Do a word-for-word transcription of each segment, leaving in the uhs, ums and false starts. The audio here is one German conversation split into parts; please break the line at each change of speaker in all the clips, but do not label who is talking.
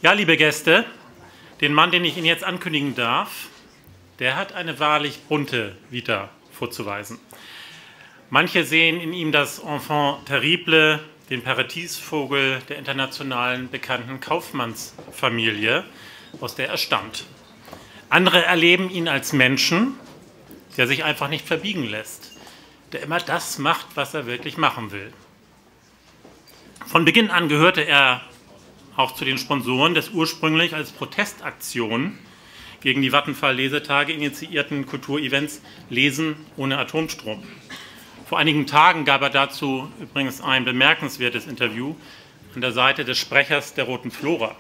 Ja, liebe Gäste, den Mann, den ich Ihnen jetzt ankündigen darf, der hat eine wahrlich bunte Vita vorzuweisen. Manche sehen in ihm das Enfant terrible, den Paradiesvogel der internationalen bekannten Kaufmannsfamilie, aus der er stammt. Andere erleben ihn als Menschen, der sich einfach nicht verbiegen lässt, der immer das macht, was er wirklich machen will. Von Beginn an gehörte er auch zu den Sponsoren des ursprünglich als Protestaktion gegen die Vattenfall-Lesetage initiierten Kulturevents Lesen ohne Atomstrom. Vor einigen Tagen gab er dazu übrigens ein bemerkenswertes Interview an der Seite des Sprechers der Roten Flora.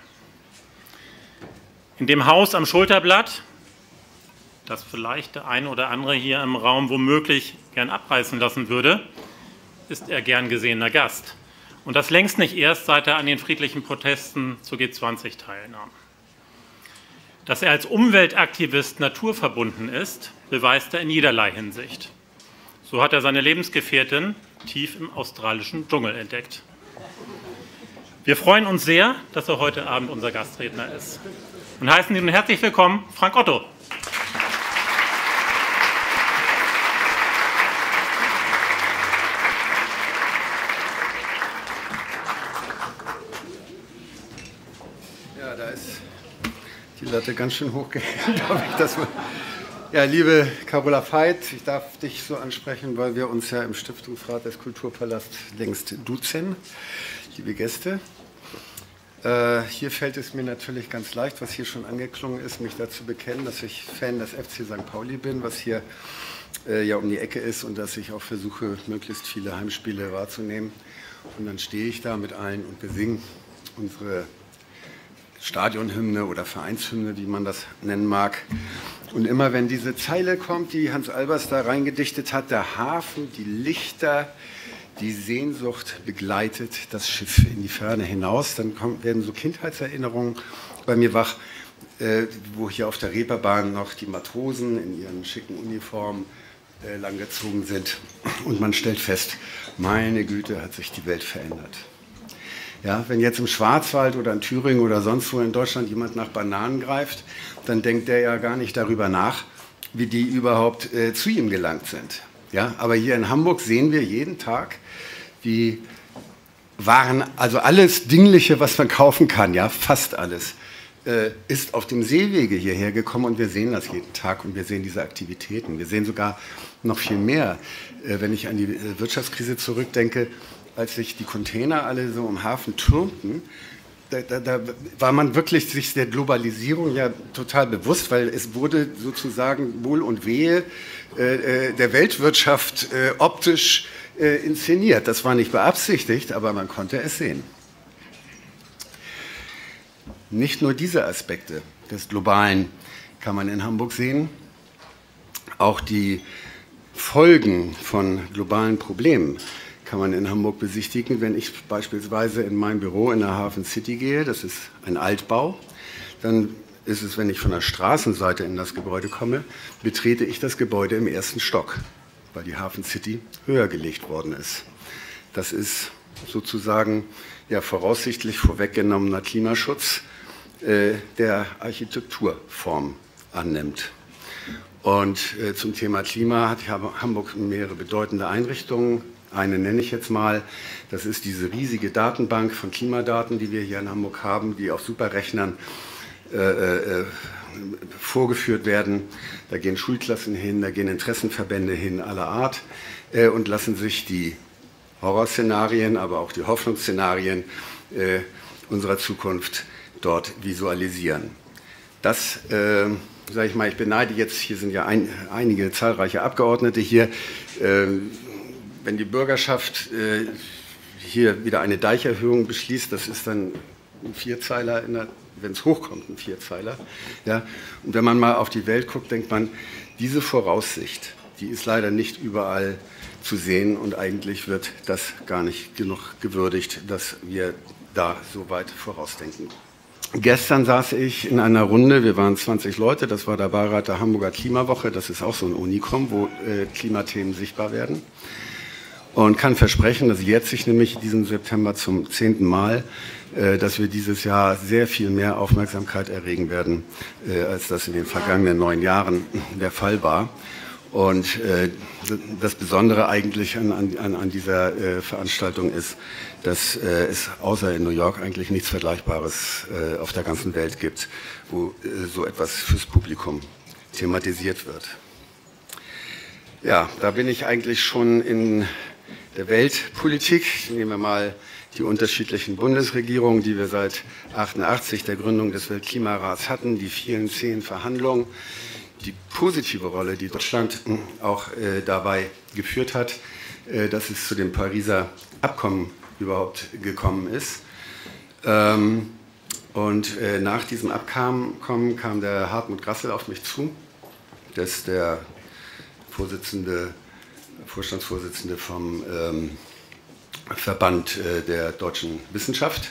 In dem Haus am Schulterblatt, das vielleicht der eine oder andere hier im Raum womöglich gern abreißen lassen würde, ist er gern gesehener Gast. Und das längst nicht erst, seit er an den friedlichen Protesten zur G zwanzig teilnahm. Dass er als Umweltaktivist naturverbunden ist, beweist er in jederlei Hinsicht. So hat er seine Lebensgefährtin tief im australischen Dschungel entdeckt. Wir freuen uns sehr, dass er heute Abend unser Gastredner ist. Und heißen ihn herzlich willkommen, Frank Otto.
Ja, da ist die Latte ganz schön hochgehängt, glaube ich. Das mal. Ja, liebe Carola Veit, ich darf dich so ansprechen, weil wir uns ja im Stiftungsrat des Kulturpalasts längst duzen. Liebe Gäste, äh, hier fällt es mir natürlich ganz leicht, was hier schon angeklungen ist, mich dazu bekennen, dass ich Fan des F C Sankt Pauli bin, was hier äh, ja um die Ecke ist und dass ich auch versuche, möglichst viele Heimspiele wahrzunehmen. Und dann stehe ich da mit allen und wir singen unsere Stadionhymne oder Vereinshymne, wie man das nennen mag. Und immer wenn diese Zeile kommt, die Hans Albers da reingedichtet hat, der Hafen, die Lichter, die Sehnsucht begleitet das Schiff in die Ferne hinaus, dann kommen, werden so Kindheitserinnerungen bei mir wach, äh, wo hier auf der Reeperbahn noch die Matrosen in ihren schicken Uniformen äh, langgezogen sind. Und man stellt fest, meine Güte, hat sich die Welt verändert. Ja, wenn jetzt im Schwarzwald oder in Thüringen oder sonst wo in Deutschland jemand nach Bananen greift, dann denkt der ja gar nicht darüber nach, wie die überhaupt äh, zu ihm gelangt sind. Ja, aber hier in Hamburg sehen wir jeden Tag, wie Waren, also alles Dingliche, was man kaufen kann, ja, fast alles, äh, ist auf dem Seewege hierher gekommen und wir sehen das jeden Tag und wir sehen diese Aktivitäten. Wir sehen sogar noch viel mehr, äh, wenn ich an die äh, Wirtschaftskrise zurückdenke, als sich die Container alle so im Hafen türmten, da, da, da war man wirklich sich der Globalisierung ja total bewusst, weil es wurde sozusagen Wohl und Wehe äh, der Weltwirtschaft äh, optisch äh, inszeniert. Das war nicht beabsichtigt, aber man konnte es sehen. Nicht nur diese Aspekte des Globalen kann man in Hamburg sehen, auch die Folgen von globalen Problemen kann man in Hamburg besichtigen, wenn ich beispielsweise in mein Büro in der Hafen City gehe, das ist ein Altbau, dann ist es, wenn ich von der Straßenseite in das Gebäude komme, betrete ich das Gebäude im ersten Stock, weil die Hafen City höher gelegt worden ist. Das ist sozusagen ja, voraussichtlich vorweggenommener Klimaschutz, äh, der Architekturform annimmt. Und äh, zum Thema Klima hat Hamburg mehrere bedeutende Einrichtungen. Eine nenne ich jetzt mal, das ist diese riesige Datenbank von Klimadaten, die wir hier in Hamburg haben, die auf Superrechnern äh, äh, vorgeführt werden. Da gehen Schulklassen hin, da gehen Interessenverbände hin aller Art äh, und lassen sich die Horrorszenarien, aber auch die Hoffnungsszenarien äh, unserer Zukunft dort visualisieren. Das, äh, sage ich mal, ich beneide jetzt, hier sind ja ein, einige zahlreiche Abgeordnete hier, äh, wenn die Bürgerschaft äh, hier wieder eine Deicherhöhung beschließt, das ist dann ein Vierzeiler, wenn es hochkommt, ein Vierzeiler. Ja? Und wenn man mal auf die Welt guckt, denkt man, diese Voraussicht, die ist leider nicht überall zu sehen und eigentlich wird das gar nicht genug gewürdigt, dass wir da so weit vorausdenken. Gestern saß ich in einer Runde, wir waren zwanzig Leute, das war der Beirat der Hamburger Klimawoche, das ist auch so ein Unikum, wo äh, Klimathemen sichtbar werden. und kann versprechen, das jährt sich nämlich diesen September zum zehnten Mal, äh, dass wir dieses Jahr sehr viel mehr Aufmerksamkeit erregen werden, äh, als das in den vergangenen neun Jahren der Fall war. Und äh, das Besondere eigentlich an, an, an dieser äh, Veranstaltung ist, dass äh, es außer in New York eigentlich nichts Vergleichbares äh, auf der ganzen Welt gibt, wo äh, so etwas fürs Publikum thematisiert wird. Ja, da bin ich eigentlich schon in der Weltpolitik. Nehmen wir mal die unterschiedlichen Bundesregierungen, die wir seit achtundachtzig, der Gründung des Weltklimarats hatten, die vielen zähen Verhandlungen, die positive Rolle, die Deutschland auch äh, dabei geführt hat, äh, dass es zu dem Pariser Abkommen überhaupt gekommen ist. Ähm, und äh, nach diesem Abkommen kam der Hartmut Grassel auf mich zu, das ist der Vorsitzende, Vorstandsvorsitzende vom ähm, Verband äh, der deutschen Wissenschaft,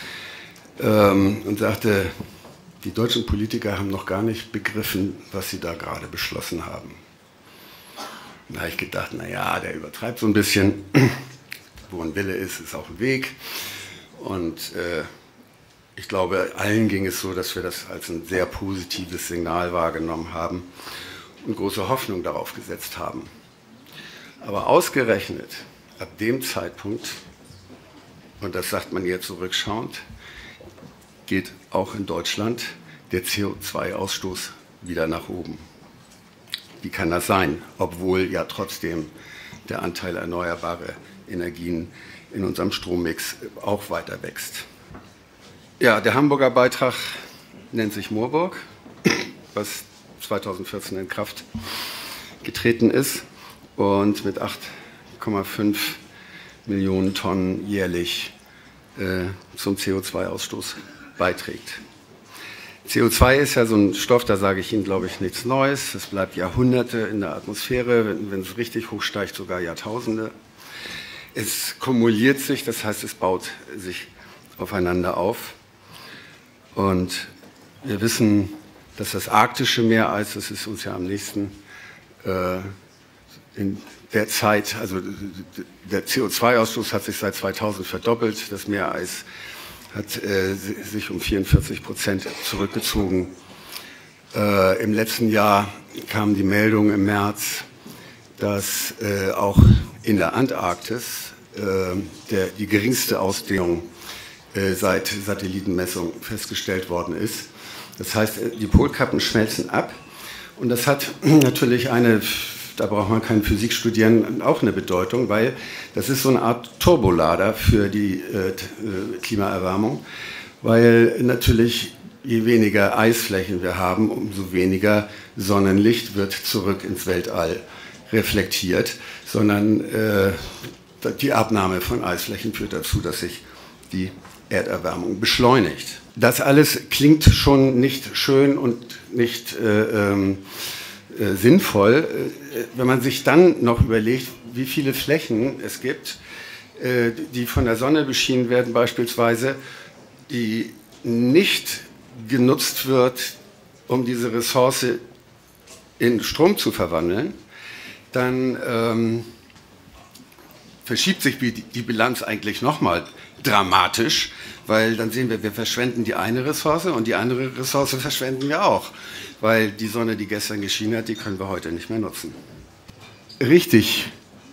ähm, und sagte, die deutschen Politiker haben noch gar nicht begriffen, was sie da gerade beschlossen haben. Da habe ich gedacht, naja, der übertreibt so ein bisschen. Wo ein Wille ist, ist auch ein Weg. Und äh, ich glaube, allen ging es so, dass wir das als ein sehr positives Signal wahrgenommen haben und große Hoffnung darauf gesetzt haben. Aber ausgerechnet ab dem Zeitpunkt, und das sagt man jetzt zurückschauend, geht auch in Deutschland der C O zwei Ausstoß wieder nach oben. Wie kann das sein, obwohl ja trotzdem der Anteil erneuerbarer Energien in unserem Strommix auch weiter wächst? Ja, der Hamburger Beitrag nennt sich Moorburg, was zweitausendvierzehn in Kraft getreten ist und mit acht Komma fünf Millionen Tonnen jährlich äh, zum C O zwei Ausstoß beiträgt. C O zwei ist ja so ein Stoff, da sage ich Ihnen, glaube ich, nichts Neues. Es bleibt Jahrhunderte in der Atmosphäre, wenn, wenn es richtig hoch steigt, sogar Jahrtausende. Es kumuliert sich, das heißt, es baut sich aufeinander auf. Und wir wissen, dass das arktische Meereis, das ist uns ja am nächsten, äh, in der Zeit, also der C O zwei Ausstoß hat sich seit zweitausend verdoppelt, das Meereis hat äh, sich um vierundvierzig Prozent zurückgezogen. Äh, Im letzten Jahr kam die Meldung im März, dass äh, auch in der Antarktis äh, der, die geringste Ausdehnung äh, seit Satellitenmessung festgestellt worden ist. Das heißt, die Polkappen schmelzen ab und das hat natürlich eine, da braucht man keine Physik studieren, auch eine Bedeutung, weil das ist so eine Art Turbolader für die äh, Klimaerwärmung, weil natürlich je weniger Eisflächen wir haben, umso weniger Sonnenlicht wird zurück ins Weltall reflektiert, sondern äh, die Abnahme von Eisflächen führt dazu, dass sich die Erderwärmung beschleunigt. Das alles klingt schon nicht schön und nicht äh, ähm, äh, sinnvoll, äh, wenn man sich dann noch überlegt, wie viele Flächen es gibt, äh, die von der Sonne beschienen werden beispielsweise, die nicht genutzt wird, um diese Ressource in Strom zu verwandeln, dann ähm, verschiebt sich die Bilanz eigentlich nochmal dramatisch, weil dann sehen wir, wir verschwenden die eine Ressource und die andere Ressource verschwenden wir auch, weil die Sonne, die gestern geschienen hat, die können wir heute nicht mehr nutzen. Richtig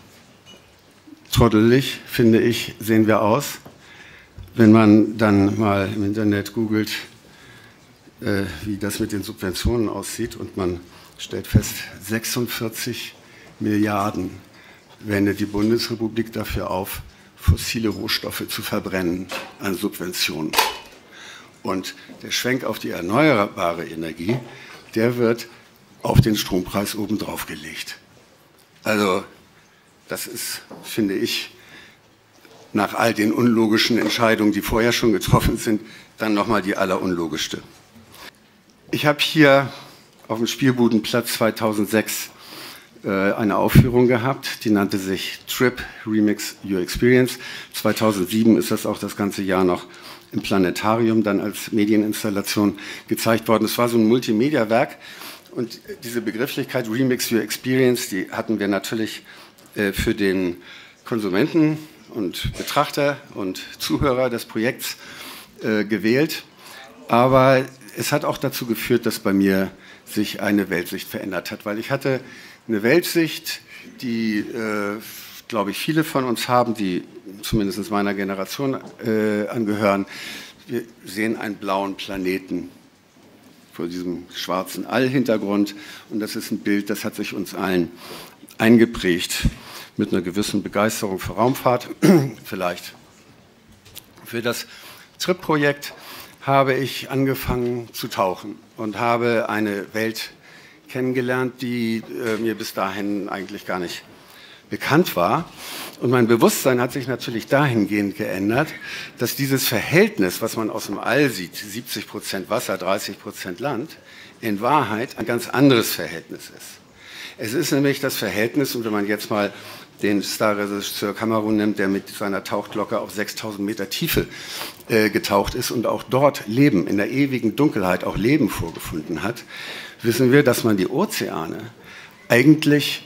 trottelig, finde ich, sehen wir aus, wenn man dann mal im Internet googelt, äh, wie das mit den Subventionen aussieht und man stellt fest, sechsundvierzig Milliarden wendet die Bundesrepublik dafür auf, fossile Rohstoffe zu verbrennen an Subventionen. Und der Schwenk auf die erneuerbare Energie, der wird auf den Strompreis obendrauf gelegt. Also das ist, finde ich, nach all den unlogischen Entscheidungen, die vorher schon getroffen sind, dann nochmal die allerunlogischste. Ich habe hier auf dem Spielbudenplatz zweitausendsechs eine Aufführung gehabt, die nannte sich Trip Remix Your Experience. zweitausendsieben ist das auch das ganze Jahr noch im Planetarium dann als Medieninstallation gezeigt worden. Es war so ein Multimedia-Werk und diese Begrifflichkeit Remix Your Experience, die hatten wir natürlich äh, für den Konsumenten und Betrachter und Zuhörer des Projekts äh, gewählt. Aber es hat auch dazu geführt, dass bei mir sich eine Weltsicht verändert hat, weil ich hatte eine Weltsicht, die, äh, glaube ich, viele von uns haben, die zumindest meiner Generation äh, angehören. Wir sehen einen blauen Planeten vor diesem schwarzen Allhintergrund und das ist ein Bild, das hat sich uns allen eingeprägt mit einer gewissen Begeisterung für Raumfahrt. Vielleicht für das Trip-Projekt habe ich angefangen zu tauchen und habe eine Welt kennengelernt, die äh, mir bis dahin eigentlich gar nicht bekannt war. Und mein Bewusstsein hat sich natürlich dahingehend geändert, dass dieses Verhältnis, was man aus dem All sieht, siebzig Prozent Wasser, dreißig Prozent Land, in Wahrheit ein ganz anderes Verhältnis ist. Es ist nämlich das Verhältnis, und wenn man jetzt mal den Starregisseur Cameron nimmt, der mit seiner Tauchglocke auf sechstausend Meter Tiefe äh, getaucht ist und auch dort Leben, in der ewigen Dunkelheit auch Leben vorgefunden hat, wissen wir, dass man die Ozeane eigentlich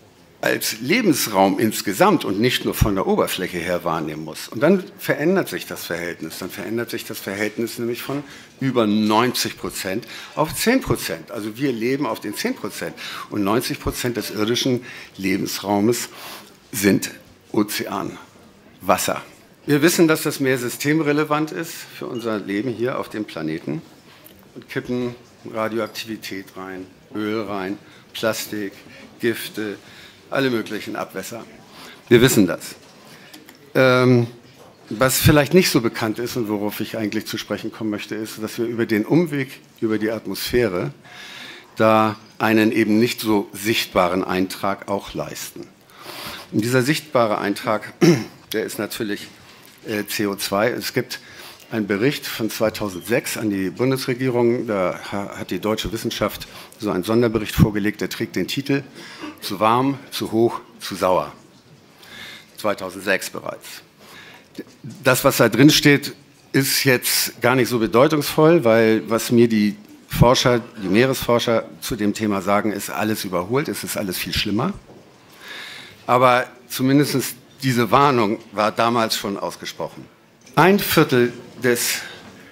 als Lebensraum insgesamt und nicht nur von der Oberfläche her wahrnehmen muss. Und dann verändert sich das Verhältnis. Dann verändert sich das Verhältnis nämlich von über neunzig Prozent auf zehn Prozent. Also wir leben auf den zehn Prozent. Und neunzig Prozent des irdischen Lebensraumes sind Ozean, Wasser. Wir wissen, dass das Meer systemrelevant ist für unser Leben hier auf dem Planeten und kippen Radioaktivität rein, Öl rein, Plastik, Gifte, alle möglichen Abwässer. Wir wissen das. Ähm, was vielleicht nicht so bekannt ist und worauf ich eigentlich zu sprechen kommen möchte, ist, dass wir über den Umweg über die Atmosphäre da einen eben nicht so sichtbaren Eintrag auch leisten. Und dieser sichtbare Eintrag, der ist natürlich äh, C O zwei. Es gibt einen Bericht von zweitausendsechs an die Bundesregierung, da hat die deutsche Wissenschaft so einen Sonderbericht vorgelegt, der trägt den Titel "Zu warm, zu hoch, zu sauer". zweitausendsechs bereits. Das, was da drin steht, ist jetzt gar nicht so bedeutungsvoll, weil was mir die Forscher, die Meeresforscher zu dem Thema sagen, ist alles überholt, es ist alles viel schlimmer. Aber zumindest diese Warnung war damals schon ausgesprochen. Ein Viertel des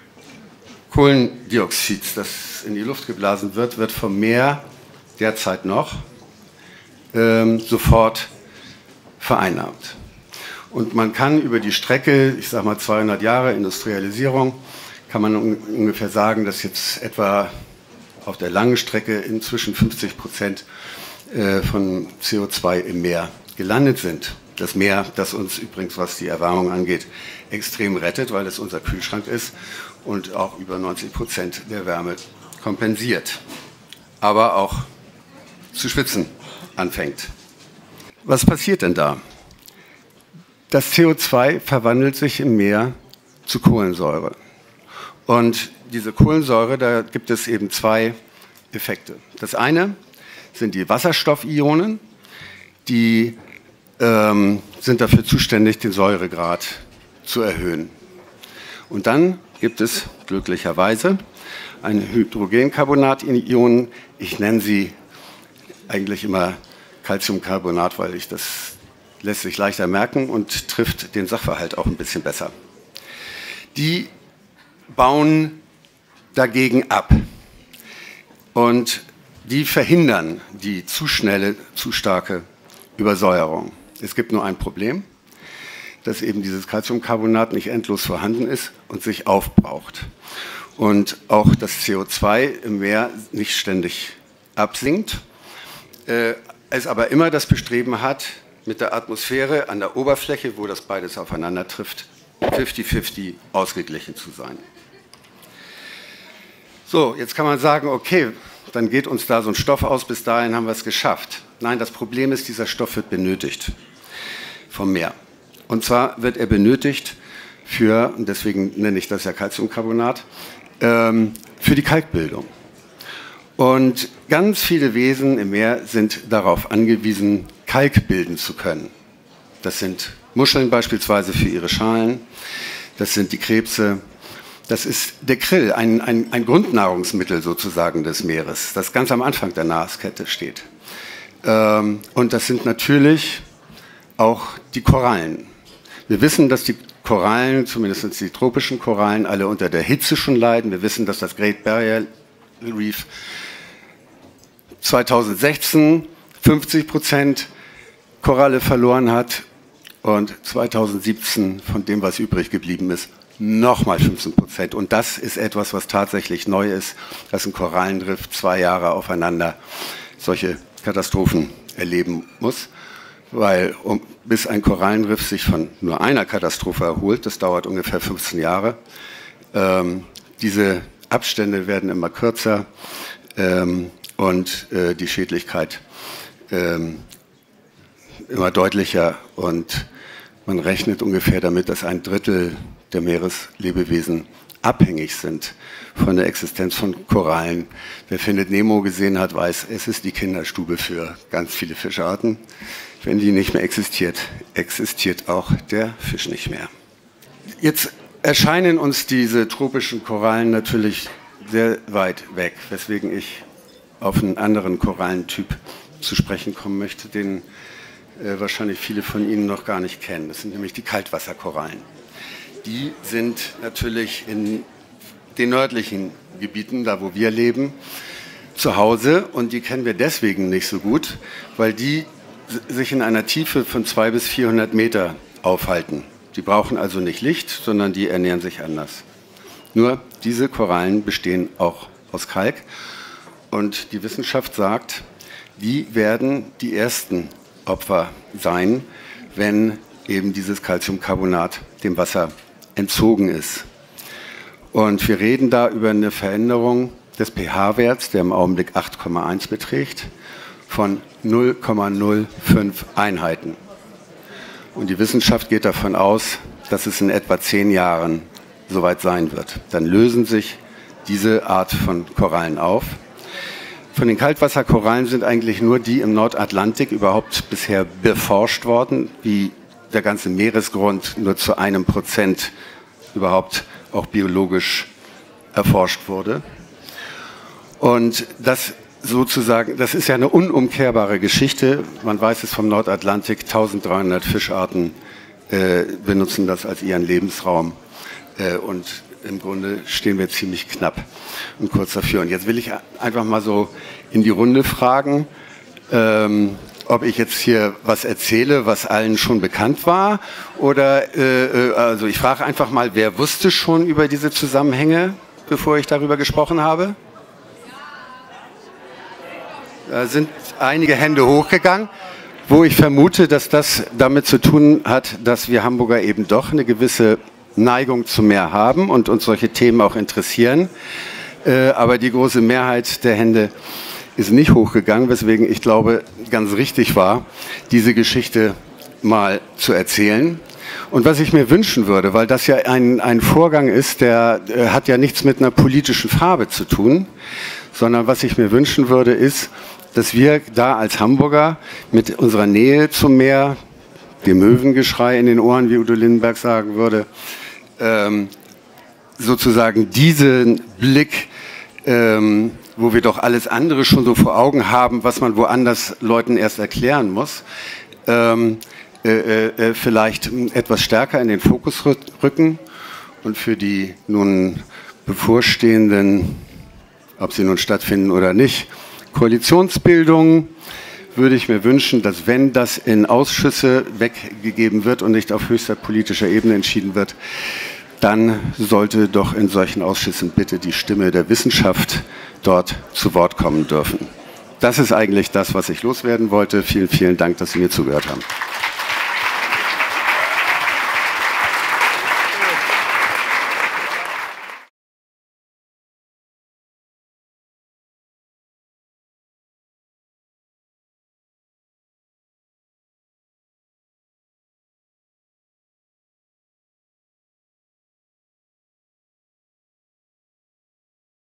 Kohlendioxids, das in die Luft geblasen wird, wird vom Meer derzeit noch ähm, sofort vereinnahmt. Und man kann über die Strecke, ich sage mal zweihundert Jahre Industrialisierung, kann man un ungefähr sagen, dass jetzt etwa auf der langen Strecke inzwischen fünfzig Prozent äh, von C O zwei im Meer gelandet sind. Das Meer, das uns übrigens, was die Erwärmung angeht, extrem rettet, weil es unser Kühlschrank ist und auch über neunzig Prozent der Wärme kompensiert, aber auch zu schwitzen anfängt. Was passiert denn da? Das C O zwei verwandelt sich im Meer zu Kohlensäure. Und diese Kohlensäure, da gibt es eben zwei Effekte. Das eine sind die Wasserstoffionen, die ähm, sind dafür zuständig, den Säuregrad zu erhöhen. Und dann gibt es glücklicherweise ein Hydrogencarbonat-Ionen, ich nenne sie eigentlich immer Calciumcarbonat, weil ich das lässt sich leichter merken und trifft den Sachverhalt auch ein bisschen besser. Die bauen dagegen ab und die verhindern die zu schnelle, zu starke Übersäuerung. Es gibt nur ein Problem, dass eben dieses Calciumcarbonat nicht endlos vorhanden ist und sich aufbraucht. Und auch das C O zwei im Meer nicht ständig absinkt, äh, es aber immer das Bestreben hat, mit der Atmosphäre an der Oberfläche, wo das beides aufeinander trifft, fifty fifty ausgeglichen zu sein. So, jetzt kann man sagen, okay, dann geht uns da so ein Stoff aus, bis dahin haben wir es geschafft. Nein, das Problem ist, dieser Stoff wird benötigt vom Meer. Und zwar wird er benötigt für, und deswegen nenne ich das ja Calciumcarbonat, ähm, für die Kalkbildung. Und ganz viele Wesen im Meer sind darauf angewiesen, Kalk bilden zu können. Das sind Muscheln beispielsweise für ihre Schalen, das sind die Krebse, das ist der Krill, ein, ein, ein Grundnahrungsmittel sozusagen des Meeres, das ganz am Anfang der Nahrungskette steht. Ähm, und das sind natürlich auch die Korallen. Wir wissen, dass die Korallen, zumindest die tropischen Korallen, alle unter der Hitze schon leiden. Wir wissen, dass das Great Barrier Reef zweitausendsechzehn fünfzig Prozent Koralle verloren hat und zweitausendsiebzehn von dem, was übrig geblieben ist, nochmal fünfzehn Prozent. Und das ist etwas, was tatsächlich neu ist, dass ein Korallenriff zwei Jahre aufeinander solche Katastrophen erleben muss. Weil um, bis ein Korallenriff sich von nur einer Katastrophe erholt, das dauert ungefähr fünfzehn Jahre. Ähm, diese Abstände werden immer kürzer ähm, und äh, die Schädlichkeit ähm, immer deutlicher. Und man rechnet ungefähr damit, dass ein Drittel der Meereslebewesen abhängig sind von der Existenz von Korallen. Wer Findet Nemo gesehen hat, weiß, es ist die Kinderstube für ganz viele Fischarten. Wenn die nicht mehr existiert, existiert auch der Fisch nicht mehr. Jetzt erscheinen uns diese tropischen Korallen natürlich sehr weit weg, weswegen ich auf einen anderen Korallentyp zu sprechen kommen möchte, den äh, wahrscheinlich viele von Ihnen noch gar nicht kennen. Das sind nämlich die Kaltwasserkorallen. Die sind natürlich in den nördlichen Gebieten, da wo wir leben, zu Hause, und die kennen wir deswegen nicht so gut, weil die sich in einer Tiefe von zweihundert bis vierhundert Meter aufhalten. Die brauchen also nicht Licht, sondern die ernähren sich anders. Nur diese Korallen bestehen auch aus Kalk, und die Wissenschaft sagt, die werden die ersten Opfer sein, wenn eben dieses Calciumcarbonat dem Wasser entzogen ist. Und wir reden da über eine Veränderung des pH-Werts, der im Augenblick acht Komma eins beträgt, von null Komma null fünf Einheiten. Und die Wissenschaft geht davon aus, dass es in etwa zehn Jahren soweit sein wird. Dann lösen sich diese Art von Korallen auf. Von den Kaltwasserkorallen sind eigentlich nur die im Nordatlantik überhaupt bisher beforscht worden, wie der ganze Meeresgrund nur zu einem Prozent überhaupt auch biologisch erforscht wurde. Und das sozusagen, das ist ja eine unumkehrbare Geschichte. Man weiß es vom Nordatlantik, eintausenddreihundert Fischarten äh, benutzen das als ihren Lebensraum. Äh, und im Grunde stehen wir ziemlich knapp und kurz dafür. Und jetzt will ich einfach mal so in die Runde fragen, ähm, ob ich jetzt hier was erzähle, was allen schon bekannt war, oder äh, also ich frage einfach mal, wer wusste schon über diese Zusammenhänge, bevor ich darüber gesprochen habe? Da sind einige Hände hochgegangen, wo ich vermute, dass das damit zu tun hat, dass wir Hamburger eben doch eine gewisse Neigung zu Meer haben und uns solche Themen auch interessieren. Äh, aber die große Mehrheit der Hände ist nicht hochgegangen, weswegen ich glaube, ganz richtig war, diese Geschichte mal zu erzählen. Und was ich mir wünschen würde, weil das ja ein, ein Vorgang ist, der äh, hat ja nichts mit einer politischen Farbe zu tun, sondern was ich mir wünschen würde, ist, dass wir da als Hamburger mit unserer Nähe zum Meer, dem Möwengeschrei in den Ohren, wie Udo Lindenberg sagen würde, ähm, sozusagen diesen Blick, ähm, wo wir doch alles andere schon so vor Augen haben, was man woanders Leuten erst erklären muss, ähm, äh, äh, vielleicht etwas stärker in den Fokus rücken und für die nun bevorstehenden, ob sie nun stattfinden oder nicht, Koalitionsbildung würde ich mir wünschen, dass, wenn das in Ausschüsse weggegeben wird und nicht auf höchster politischer Ebene entschieden wird, dann sollte doch in solchen Ausschüssen bitte die Stimme der Wissenschaft dort zu Wort kommen dürfen. Das ist eigentlich das, was ich loswerden wollte. Vielen, vielen Dank, dass Sie mir zugehört haben.